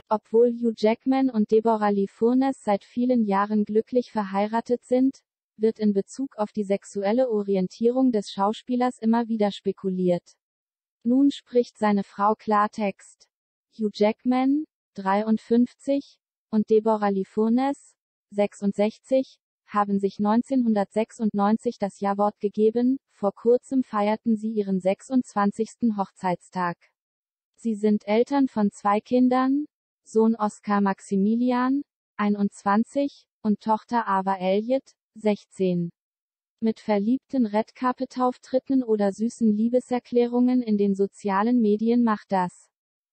Obwohl Hugh Jackman und Deborah Lee Furness seit vielen Jahren glücklich verheiratet sind, wird in Bezug auf die sexuelle Orientierung des Schauspielers immer wieder spekuliert. Nun spricht seine Frau Klartext. Hugh Jackman, 53, und Deborah Lee Furness, 66, haben sich 1996 das Ja-Wort gegeben, vor kurzem feierten sie ihren 26. Hochzeitstag. Sie sind Eltern von 2 Kindern, Sohn Oscar Maximilian, 21, und Tochter Ava Elliot, 16. Mit verliebten Red-Carpet-Auftritten oder süßen Liebeserklärungen in den sozialen Medien macht das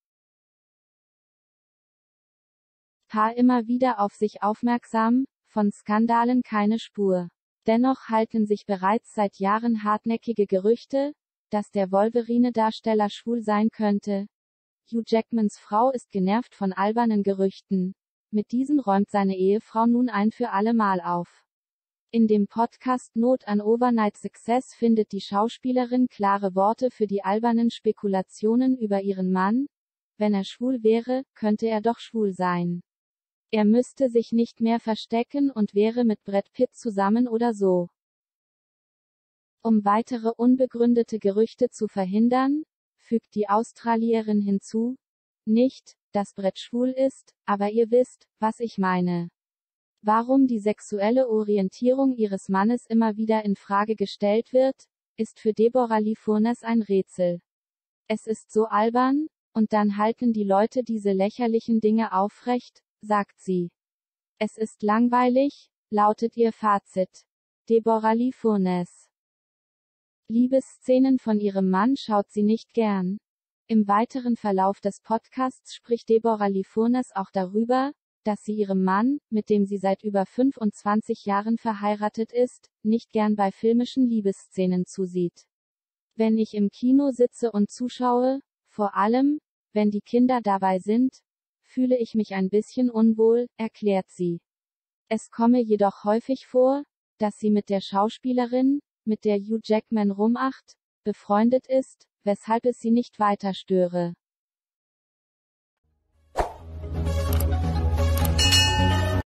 Paar immer wieder auf sich aufmerksam, von Skandalen keine Spur. Dennoch halten sich bereits seit Jahren hartnäckige Gerüchte, dass der Wolverine-Darsteller schwul sein könnte. Hugh Jackmans Frau ist genervt von albernen Gerüchten. Mit diesen räumt seine Ehefrau nun ein für alle Mal auf. In dem Podcast Not an Overnight Success findet die Schauspielerin klare Worte für die albernen Spekulationen über ihren Mann. Wenn er schwul wäre, könnte er doch schwul sein. Er müsste sich nicht mehr verstecken und wäre mit Brad Pitt zusammen oder so. Um weitere unbegründete Gerüchte zu verhindern, fügt die Australierin hinzu, nicht, dass Brad schwul ist, aber ihr wisst, was ich meine. Warum die sexuelle Orientierung ihres Mannes immer wieder in Frage gestellt wird, ist für Deborah Lee Furness ein Rätsel. Es ist so albern, und dann halten die Leute diese lächerlichen Dinge aufrecht, sagt sie. Es ist langweilig, lautet ihr Fazit. Deborah Lee Furness. Liebesszenen von ihrem Mann schaut sie nicht gern. Im weiteren Verlauf des Podcasts spricht Deborah Lee Furness auch darüber, dass sie ihrem Mann, mit dem sie seit über 25 Jahren verheiratet ist, nicht gern bei filmischen Liebesszenen zusieht. Wenn ich im Kino sitze und zuschaue, vor allem, wenn die Kinder dabei sind, fühle ich mich ein bisschen unwohl, erklärt sie. Es komme jedoch häufig vor, dass sie mit der Schauspielerin, mit der Hugh Jackman rumacht, befreundet ist, weshalb es sie nicht weiter störe.